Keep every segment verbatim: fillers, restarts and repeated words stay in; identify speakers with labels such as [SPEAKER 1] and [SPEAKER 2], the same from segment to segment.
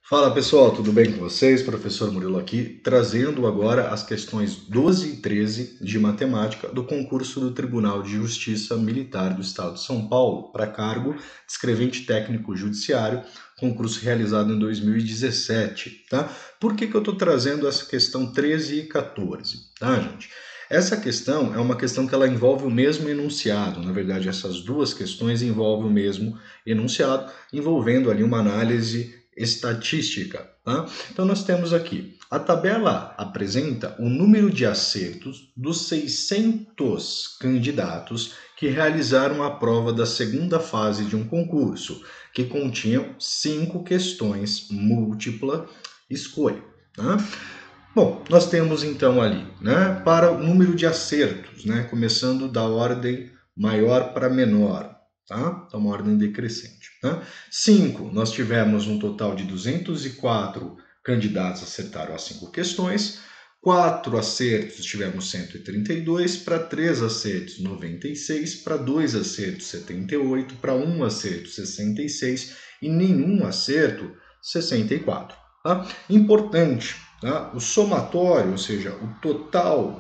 [SPEAKER 1] Fala pessoal, tudo bem com vocês? Professor Murilo aqui, trazendo agora as questões doze e treze de matemática do concurso do Tribunal de Justiça Militar do Estado de São Paulo, para cargo de escrevente técnico judiciário, concurso realizado em dois mil e dezessete, tá? Por que que eu estou trazendo essa questão treze e quatorze, tá, gente? Essa questão é uma questão que ela envolve o mesmo enunciado, na verdade essas duas questões envolvem o mesmo enunciado, envolvendo ali uma análise estatística, tá? Então nós temos aqui, a tabela apresenta o número de acertos dos seiscentos candidatos que realizaram a prova da segunda fase de um concurso, que continham cinco questões múltipla escolha, tá? Bom, nós temos então ali, né, para o número de acertos, né, começando da ordem maior para menor, tá? Então, uma ordem decrescente, tá? cinco, nós tivemos um total de duzentos e quatro candidatos acertaram as cinco questões, quatro acertos tivemos cento e trinta e dois, para três acertos noventa e seis, para dois acertos setenta e oito, para um acerto sessenta e seis e nenhum acerto sessenta e quatro, tá? Importante, tá? O somatório, ou seja, o total,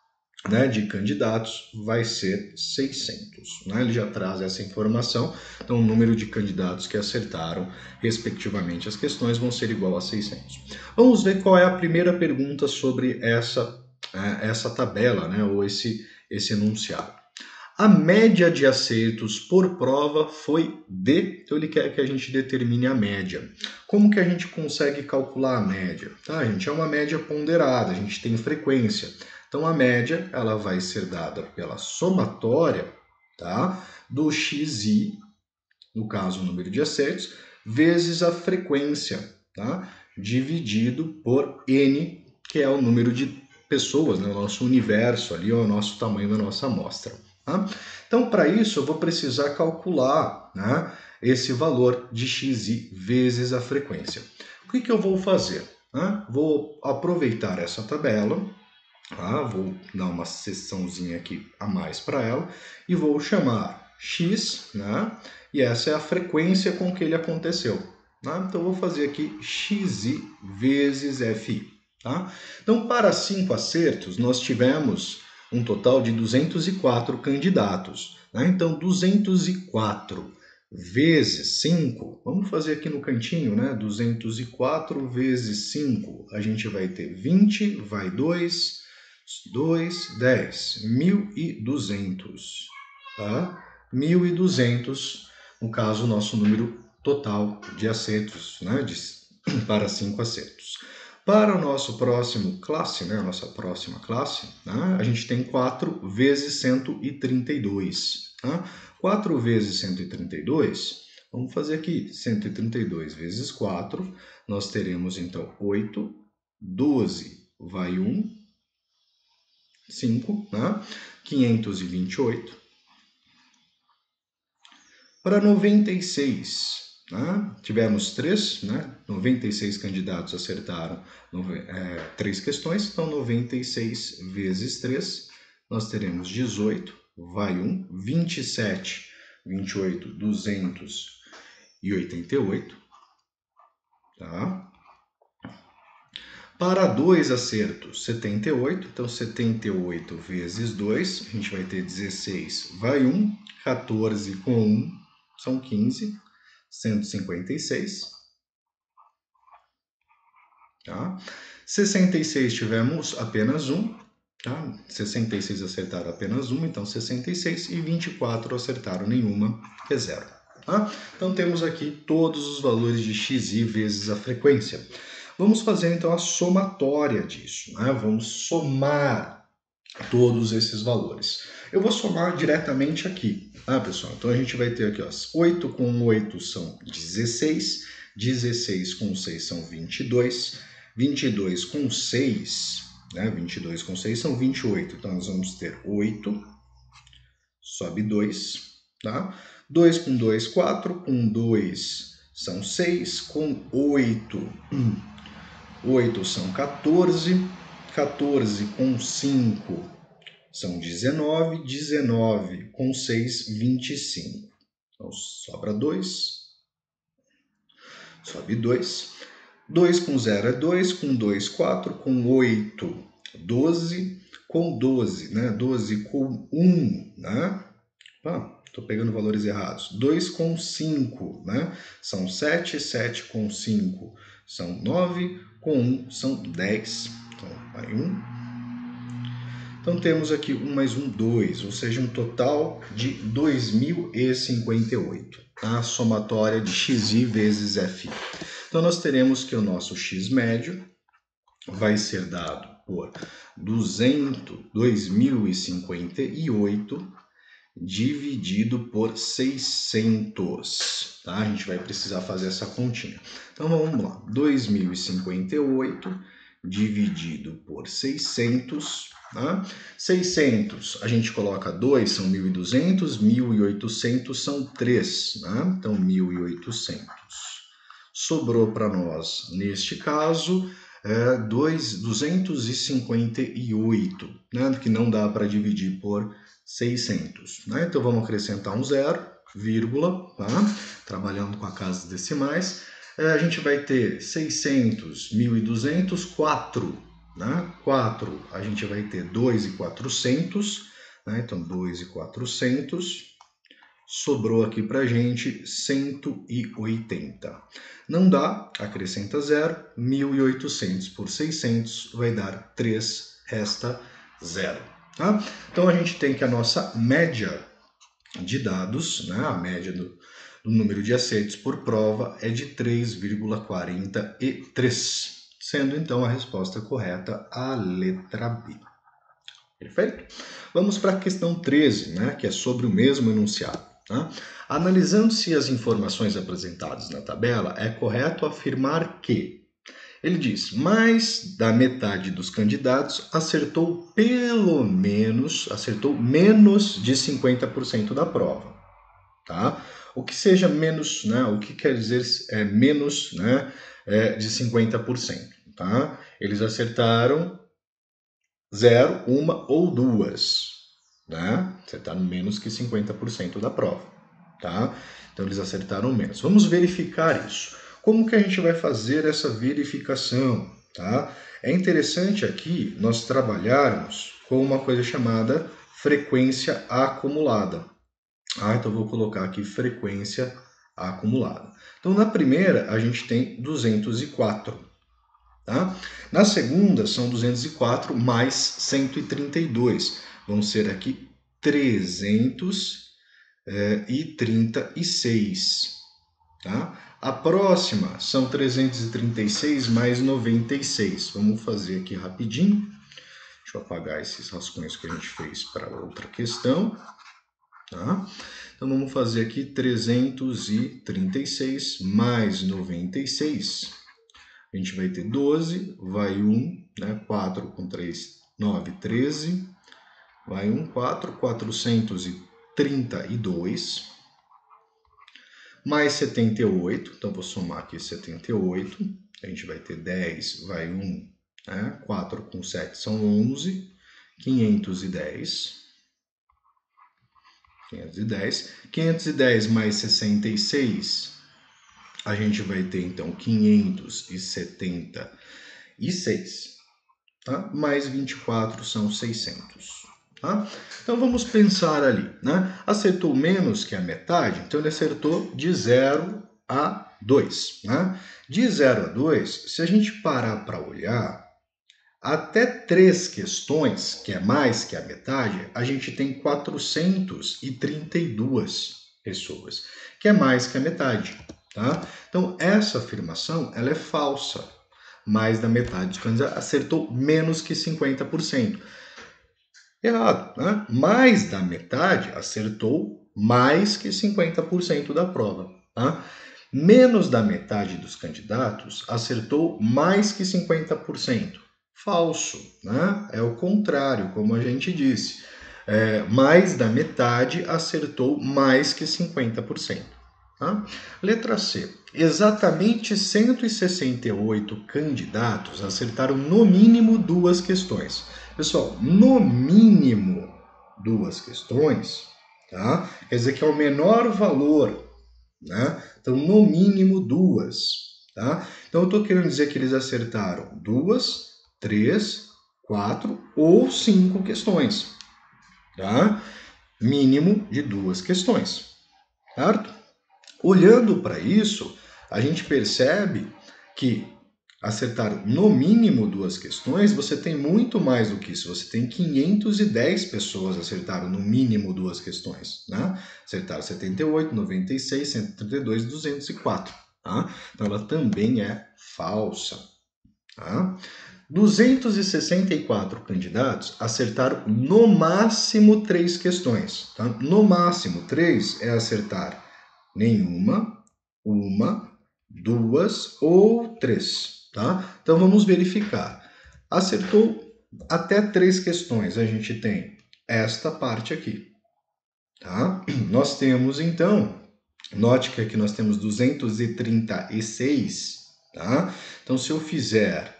[SPEAKER 1] né, de candidatos vai ser seiscentos. Né? Ele já traz essa informação, então o número de candidatos que acertaram, respectivamente, as questões vão ser igual a seiscentos. Vamos ver qual é a primeira pergunta sobre essa, essa tabela, né, ou esse, esse enunciado. A média de acertos por prova foi de... Então ele quer que a gente determine a média. Como que a gente consegue calcular a média? Tá, gente? É uma média ponderada, a gente tem frequência. Então a média ela vai ser dada pela somatória, tá, do xi, no caso o número de acertos, vezes a frequência, tá, dividido por n, que é o número de pessoas, né, o nosso universo ali, o nosso tamanho da nossa amostra. Tá? Então, para isso, eu vou precisar calcular, né, esse valor de xi vezes a frequência. O que que eu vou fazer? Né? Vou aproveitar essa tabela, tá? Vou dar uma seçãozinha aqui a mais para ela e vou chamar x, né? E essa é a frequência com que ele aconteceu. Tá? Então, eu vou fazer aqui xi vezes fi. Tá? Então, para cinco acertos, nós tivemos um total de duzentos e quatro candidatos. Né? Então, duzentos e quatro vezes cinco, vamos fazer aqui no cantinho, né? duzentos e quatro vezes cinco, a gente vai ter vinte, vai dois, dois, dez, mil e duzentos, tá? mil e duzentos, no caso, o nosso número total de acertos, né? De, para cinco acertos. Para o nosso próximo classe, né? A nossa próxima classe, né? A gente tem quatro vezes cento e trinta e dois, tá? quatro vezes cento e trinta e dois, vamos fazer aqui, cento e trinta e dois vezes quatro, nós teremos então oito, doze vai um, cinco, né? quinhentos e vinte e oito. Para noventa e seis, né? Tivemos três, né? noventa e seis candidatos acertaram é, três questões, então noventa e seis vezes três, nós teremos dezoito, vai um, vinte e sete, vinte e oito, duzentos e oitenta e oito, tá? Para dois acertos, setenta e oito, então setenta e oito vezes dois, a gente vai ter dezesseis, vai um, quatorze com um, são quinze, cento e cinquenta e seis. Tá? sessenta e seis tivemos apenas um, tá? sessenta e seis acertaram apenas uma, então sessenta e seis, e vinte e quatro acertaram nenhuma, que é zero. Tá? Então temos aqui todos os valores de xi vezes a frequência. Vamos fazer então a somatória disso, né? Vamos somar todos esses valores. Eu vou somar diretamente aqui, tá, pessoal? Então a gente vai ter aqui, ó, oito com oito são dezesseis, dezesseis com seis são vinte e dois, vinte e dois com seis, né? vinte e dois com seis são vinte e oito, então nós vamos ter oito, sobe dois, tá? dois com dois, quatro, com dois são seis, com oito, oito são quatorze, quatorze com cinco são dezenove, dezenove com seis, vinte e cinco. Então sobra dois, sobe dois. dois com zero é dois, com dois, quatro, com oito, doze, com doze, né? doze com um, né? Ah, estou pegando valores errados. dois com cinco, né? São sete, sete com cinco são nove, com um são dez. Então, vai um. Então, temos aqui um mais um, dois, ou seja, um total de dois mil e cinquenta e oito. A somatória de xi vezes fi. Então, nós teremos que o nosso x médio vai ser dado por duzentos, dois mil e cinquenta e oito dividido por seiscentos, tá? A gente vai precisar fazer essa continha. Então, vamos lá. dois mil e cinquenta e oito dividido por seiscentos, tá? seiscentos, a gente coloca dois, são mil e duzentos, mil e oitocentos são três, tá? Então, mil e oitocentos. Sobrou para nós, neste caso, é, duzentos e cinquenta e oito, né? Que não dá para dividir por seiscentos, né? Então, vamos acrescentar um zero, vírgula, tá? Trabalhando com a casa decimais, é, a gente vai ter seiscentos, mil e duzentos, quatro, né? quatro, a gente vai ter dois mil e quatrocentos, né? Então, dois mil e quatrocentos, sobrou aqui para a gente cento e oitenta. Não dá, acrescenta zero, mil e oitocentos por seiscentos vai dar três, resta zero. Tá? Então, a gente tem que a nossa média de dados, né, a média do, do número de acertos por prova é de três vírgula quarenta e três, sendo então a resposta correta a letra B. Perfeito? Vamos para a questão treze, né, que é sobre o mesmo enunciado. Tá? Analisando-se as informações apresentadas na tabela, é correto afirmar que ele diz, mais da metade dos candidatos acertou pelo menos, acertou menos de cinquenta por cento da prova. Tá? O que seja menos, né? O que quer dizer é menos, né, é, de cinquenta por cento. Tá? Eles acertaram zero, uma ou duas. Né? Acertaram menos que cinquenta por cento da prova. Tá? Então eles acertaram menos. Vamos verificar isso. Como que a gente vai fazer essa verificação? Tá? É interessante aqui nós trabalharmos com uma coisa chamada frequência acumulada. Ah, então vou colocar aqui frequência acumulada. Então na primeira a gente tem duzentos e quatro. Tá? Na segunda são duzentos e quatro mais cento e trinta e dois. Vão ser aqui trezentos e trinta e seis. Tá? A próxima são trezentos e trinta e seis mais noventa e seis. Vamos fazer aqui rapidinho. Deixa eu apagar esses rascunhos que a gente fez para outra questão. Tá? Então vamos fazer aqui trezentos e trinta e seis mais noventa e seis. A gente vai ter doze, vai um, né? quatro com três, nove, treze. Vai um, quatro, quatrocentos e trinta e dois. Mais setenta e oito, então vou somar aqui setenta e oito, a gente vai ter dez, vai um, né? quatro com sete são onze, quinhentos e dez, quinhentos e dez, quinhentos e dez mais sessenta e seis, a gente vai ter então quinhentos e setenta e seis, tá? Mais vinte e quatro são seiscentos. Tá? Então vamos pensar ali, né? Acertou menos que a metade, então ele acertou de zero a dois. Né? De zero a dois, se a gente parar para olhar, até três questões, que é mais que a metade, a gente tem quatrocentos e trinta e duas pessoas, que é mais que a metade. Tá? Então essa afirmação ela é falsa. Mais da metade dos candidatos acertou menos que cinquenta por cento. Errado, né? Mais da metade acertou mais que cinquenta por cento da prova. Tá? Menos da metade dos candidatos acertou mais que cinquenta por cento. Falso, né? É o contrário, como a gente disse. É, mais da metade acertou mais que cinquenta por cento. Tá? Letra C. Exatamente cento e sessenta e oito candidatos acertaram no mínimo duas questões. Pessoal, no mínimo duas questões, tá? Quer dizer que é o menor valor, né? Então, no mínimo duas. Tá? Então, eu estou querendo dizer que eles acertaram duas, três, quatro ou cinco questões. Tá? Mínimo de duas questões. Certo? Olhando para isso, a gente percebe que acertar no mínimo duas questões, você tem muito mais do que isso. Você tem quinhentas e dez pessoas acertaram no mínimo duas questões. Né? Acertaram setenta e oito, noventa e seis, cento e trinta e dois, duzentos e quatro. Tá? Então, ela também é falsa. Tá? duzentos e sessenta e quatro candidatos acertaram no máximo três questões. Tá? No máximo, três é acertar nenhuma, uma, duas ou três. Tá? Então vamos verificar. Acertou até três questões. A gente tem esta parte aqui. Tá? Nós temos então, note que aqui nós temos duzentos e trinta e seis. Tá? Então se eu fizer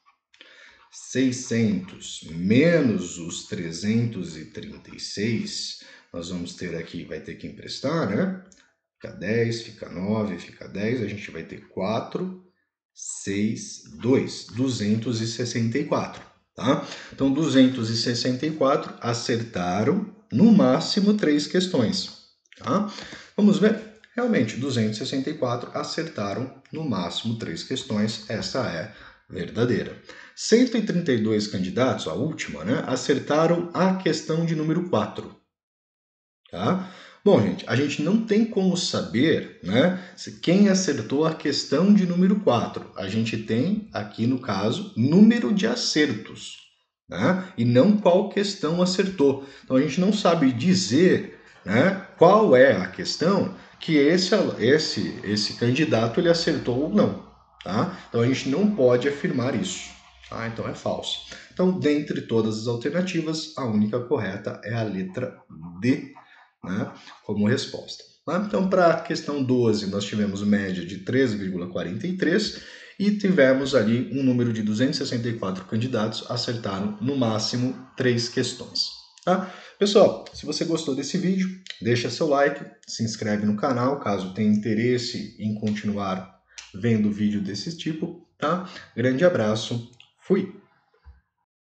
[SPEAKER 1] seiscentos menos os trezentos e trinta e seis, nós vamos ter aqui, vai ter que emprestar, né? Fica dez, fica nove, fica dez, a gente vai ter quatro, seis, dois, duzentos e sessenta e quatro, tá? Então, duzentos e sessenta e quatro acertaram no máximo três questões, tá? Vamos ver? Realmente, duzentos e sessenta e quatro acertaram no máximo três questões, essa é verdadeira. cento e trinta e dois candidatos, a última, né, acertaram a questão de número quatro, tá? Bom, gente, a gente não tem como saber, né, quem acertou a questão de número quatro. A gente tem aqui, no caso, número de acertos, né, e não qual questão acertou. Então, a gente não sabe dizer, né, qual é a questão que esse, esse, esse candidato ele acertou ou não. Tá? Então, a gente não pode afirmar isso. Tá? Então, é falso. Então, dentre todas as alternativas, a única correta é a letra D, né, como resposta. Então, para a questão doze, nós tivemos média de três vírgula quarenta e três e tivemos ali um número de duzentos e sessenta e quatro candidatos, acertaram no máximo três questões. Tá? Pessoal, se você gostou desse vídeo, deixa seu like, se inscreve no canal, caso tenha interesse em continuar vendo vídeo desse tipo. Tá? Grande abraço, fui!